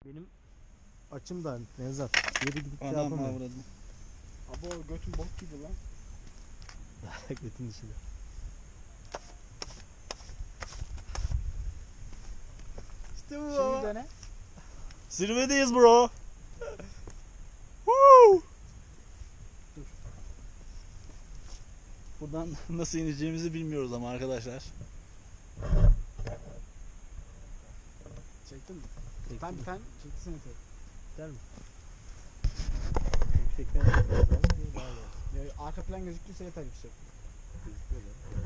Benim açım da Nevzat. Yeri gidip şey Anam yapamıyorum. avradım. Abo götün bok gibi lan. Götün içinde. İşte bu Şimdi baba. dene. Zirvedeyiz bro. Woo! Dur. Buradan nasıl ineceğimizi bilmiyoruz ama arkadaşlar. Çektin mi? Çektim mi? Bir tane çektisene tek. Gider mi? Yüksekten çekmemiz lazım. Daha iyi. Ya, arka plan gözüktüyse yeter yüksek. Gözüküyor da.